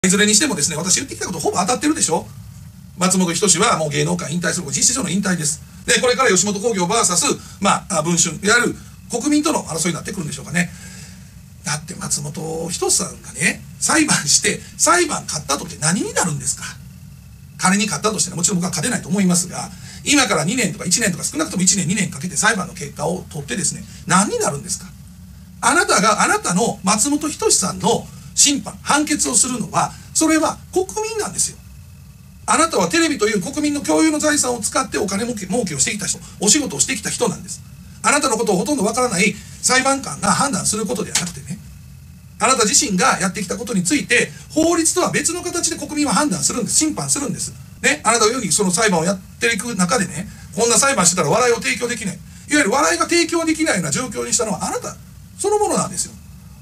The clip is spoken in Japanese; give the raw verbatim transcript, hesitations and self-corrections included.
いずれにしてもですね、私言ってきたことほぼ当たってるでしょ。松本人志はもう芸能界引退する、実質上の引退です。で、これから吉本興業 ブイエス まあ、文春、いわゆる国民との争いになってくるんでしょうかね。だって松本人志さんがね、裁判して、裁判勝ったとって何になるんですか。仮に勝ったとしてね、もちろん僕は勝てないと思いますが、今からにねんとかいちねんとか少なくともいちねん、にねんかけて裁判の結果を取ってですね、何になるんですか。あなたが、あなたの松本人志さんの審判、判決をするのは、それは国民なんですよ。あなたはテレビという国民の共有の財産を使ってお金儲け儲けをしてきた人、お仕事をしてきた人なんです。あなたのことをほとんどわからない裁判官が判断することではなくてね、あなた自身がやってきたことについて、法律とは別の形で国民は判断するんです。審判するんです。ね、あなたがよりその裁判をやっていく中でね、こんな裁判してたら笑いを提供できない。いわゆる笑いが提供できないような状況にしたのはあなたそのものなんですよ。